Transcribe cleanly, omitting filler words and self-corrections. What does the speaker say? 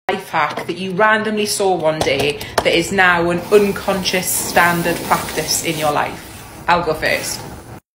life hack that you randomly saw one day that is now an unconscious standard practice in your life? I'll go first.